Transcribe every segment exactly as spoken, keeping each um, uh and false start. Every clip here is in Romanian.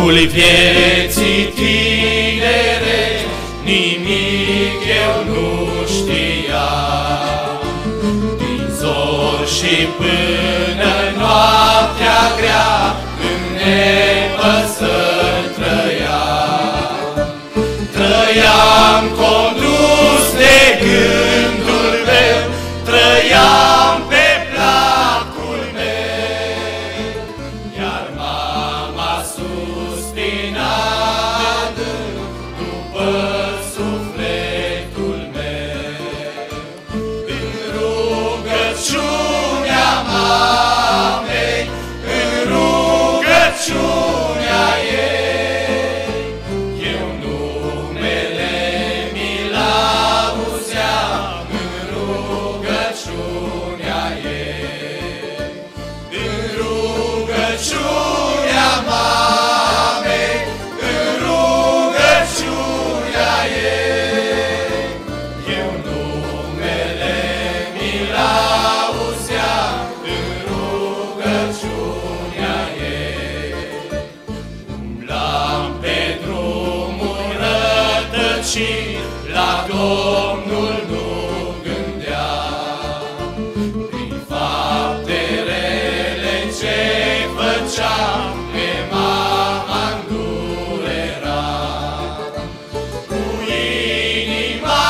timpul vieții tinere, nimic eu nu știam. Din zor și până noaptea grea, în nepăsări trăiam. Trăiam condus de gândul meu, trăiam pe placul meu, iar mama suspina după sufletul meu. În rugăciunea mamei, în rugăciunea ei, eu numele mi-l auzeam în rugăciunea ei. În rugăciunea mamei, în rugăciunea ei, eu numele mi-l auzeam în rugăciunea ei. Umblam pe drumul rătăcit, la Domnul nu gândeam. Prin fapte rele ce făceam, pe mama îndureram. Cu inima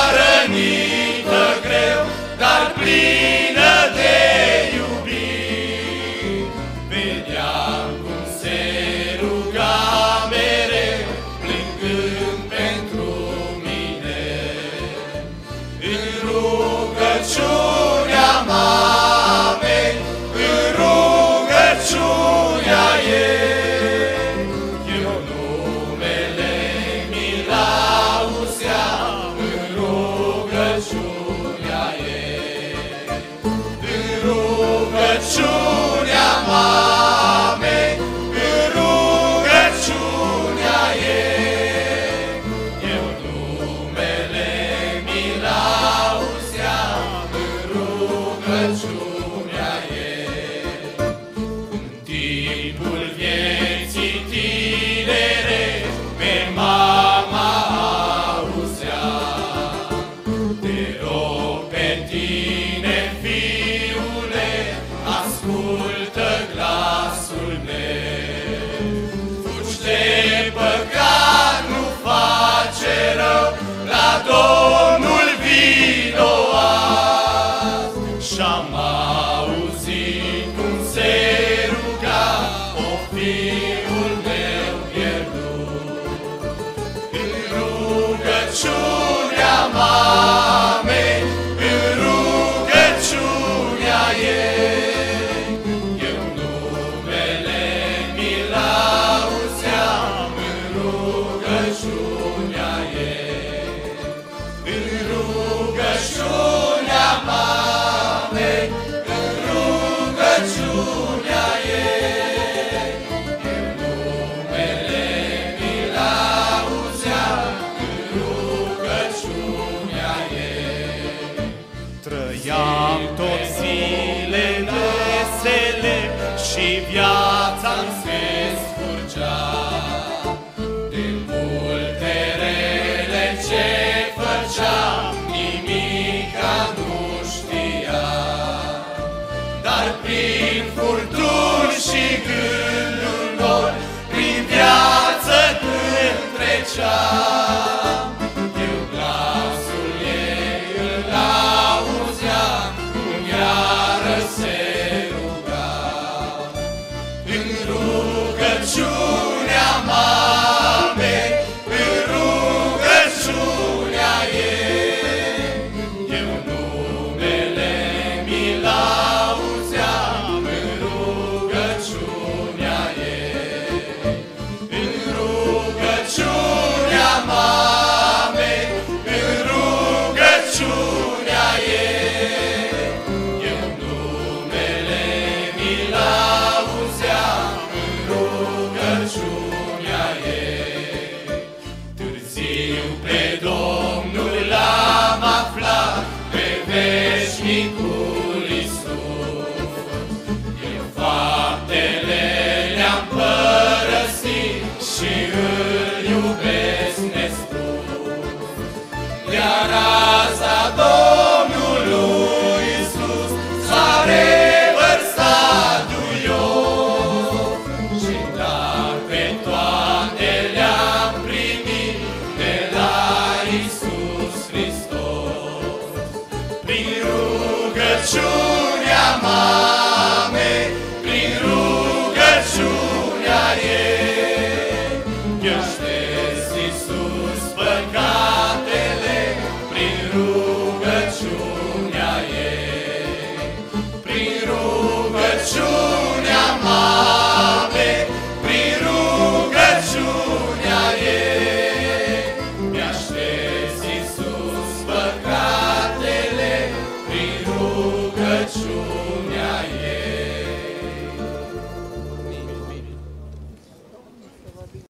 rănită greu, dar plină de iubiri, vedeam cum se ruga mereu, plângând pentru mine. În rugăciunea mamei, în rugăciunea ei, eu numele mi-l auzeam în rugăciunea ei. În rugăciunea mamei, în rugăciunea ei, eu numele mi-l auzeam în rugăciunea ei. În timpul vieții tinere, pe mama auzeam. Te rog pe tine, fiule, ascultă glasul meu. Fugi de păcat, nu face rău, la Domnul vino azi. Și-am auzit cum se ruga, o fiul meu pierdut. În rugăciunea mamei, în rugăciunea ei, eu numele mi-l auzeam în rugăciunea ei. În rugăciunea mamei, în rugăciunea ei, eu numele mi-l auzeam în rugăciunea ei. Trăiam tot zilele sele și viața-mi se scurgea. De multe rele ce făceam, nimica nu știam. Dar prin furtuni și gânduri noi, prin viață când treceam, eu glasul ei îl auzeam, cum iară se ruga. În rugăciunea mamei, în rugăciunea ei, eu numele mi-l auzeam în rugăciunea ei. În rugăciunea mamei, în rugăciunea ei, eu numele mi-l